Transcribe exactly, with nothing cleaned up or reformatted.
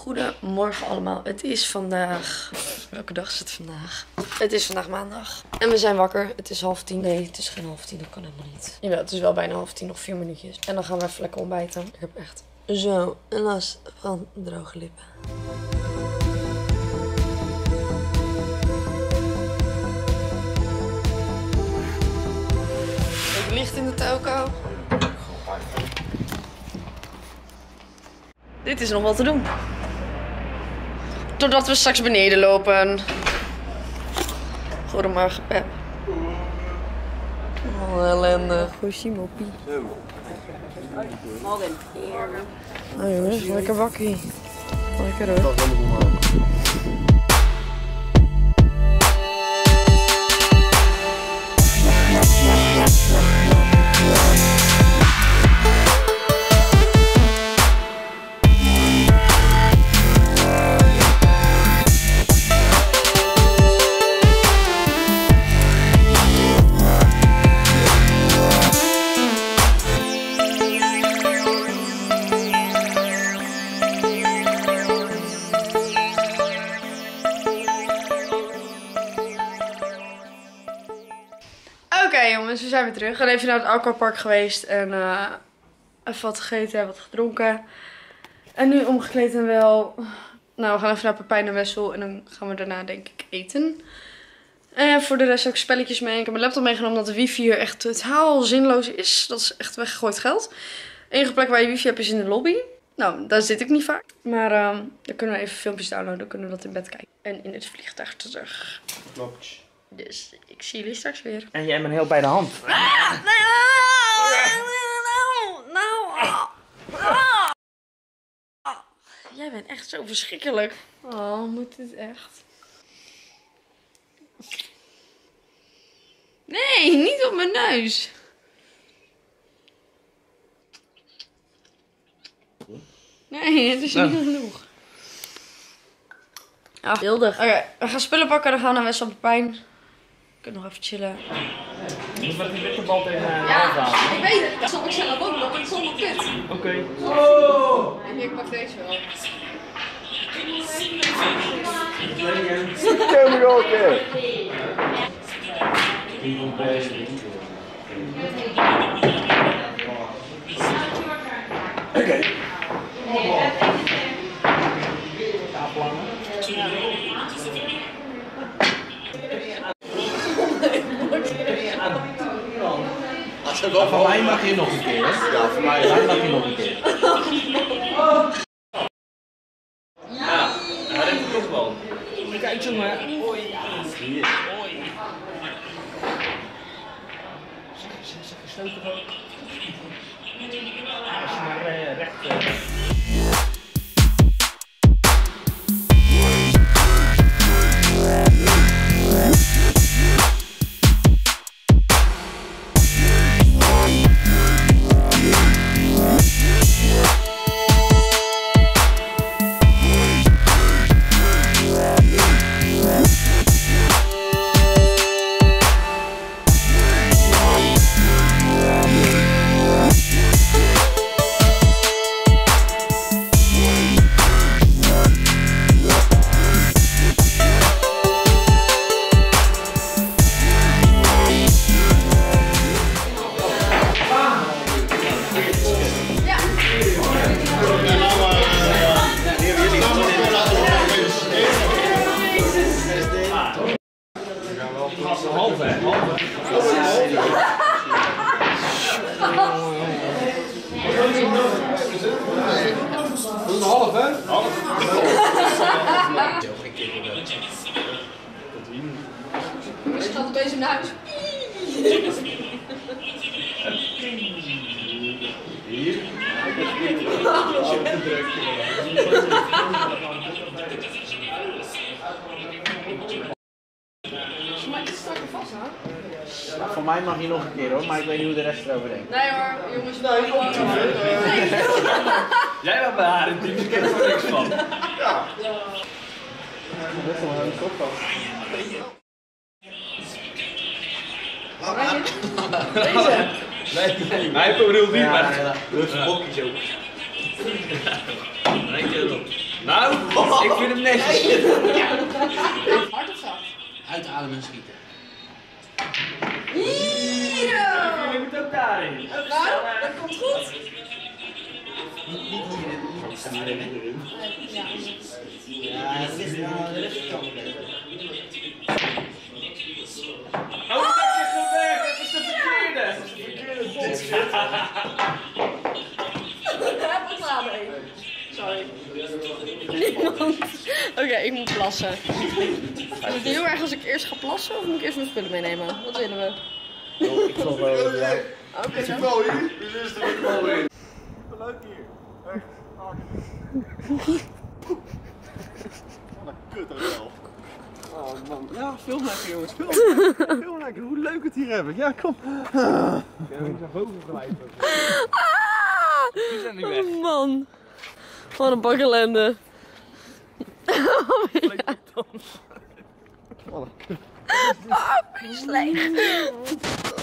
Goedemorgen allemaal. Het is vandaag... Welke dag is het vandaag? Het is vandaag maandag. En we zijn wakker. Het is half tien. Nee, het is geen half tien. Dat kan helemaal niet. Jawel, het is wel bijna half tien. Nog vier minuutjes. En dan gaan we even lekker ontbijten. Ik heb echt zo een last van droge lippen. Het licht in de toko. Dit is nog wat te doen. Totdat we straks beneden lopen. Goedemorgen, Pep. Oh, ellende. Goshimopi. Oh jongens, lekker wakkie. Lekker hoor. Oké okay, jongens, we zijn weer terug. We zijn even naar het aquapark geweest en uh, even wat gegeten, wat gedronken. En nu omgekleed en wel. Nou, we gaan even naar Pepijn en Wessel en dan gaan we daarna denk ik eten. En voor de rest ook spelletjes mee. Ik heb mijn laptop meegenomen omdat de wifi hier echt totaal zinloos is. Dat is echt weggegooid geld. De enige plek waar je wifi hebt is in de lobby. Nou, daar zit ik niet vaak. Maar uh, dan kunnen we even filmpjes downloaden, dan kunnen we dat in bed kijken. En in het vliegtuig terug. Klopt. Dus ik zie jullie straks weer. En jij bent heel bij de hand. Ah, nou, nou, nou. Jij bent echt zo verschrikkelijk. Oh, moet dit echt? Nee, niet op mijn neus. Nee, het is niet oh. genoeg. Ah, beeldig. Oké, okay, we gaan spullen pakken, dan gaan we naar Wessel en Pepijn. Ik kan nog even chillen. Je moet met die bitterbal tegen uh, ja, ik weet het. Dat zal ik zelf ook nog, want het is allemaal kut. Oké. Okay. Oh! En ik pak deze wel. Kom ik ook weer. Oké. Ja, voor mij mag je nog een keer, hè? Ja, voor mij, mij mag je nog een keer. Ja, dat heb ik toch wel. Kijk zo maar. Hoi. Hier. Hoi. Zeg gesloten gewoon. Als je maar uh, recht... Uh... Halve, halve. Dat is een half, hè? Half. Ik ga opeens naar huis. Hier. Ja, voor mij mag je nog een keer hoor, maar ik weet niet hoe de rest erover denkt. Nee hoor, jongens. Nee, nee, nee. Jij was bij haar in die ik heb er niks van. Ja. Dat is wel een kop van. Deze? Nee, nee. Hij bedoelt niet, maar... Dat is een bokje zo. Dankjewel. Nou, ik vind hem netjes. Hard of zacht? Uitademen en schieten. Hier! Je moet ook daarin. Nou, dat komt goed. Niet hierin. Niet hierin. Ja, dat is nou de rest kan ik Oh, dat heb je gewerkt. Dat is de verkeerde. Dat is de verkeerde box. Wat klaar mee. Sorry. Niemand. Oké, okay, ik moet plassen. Is het heel erg als ik eerst ga plassen of moet ik eerst mijn spullen meenemen? Wat willen we? Ik zal wel, ja. Oké, dan. Wel hier, dit is er wel weer. Leuk hier. Echt. Wat een kut hotel. Oh man. Ja, film lekker jongens. Film lekker. Film lekker. Hoe leuk het hier hebben. Ja, kom. Ja, we zijn boven blijven. Die zijn nu weg. Oh man. Wat een bak ellende. Oh, ja. Wat een kut. Oh, slecht.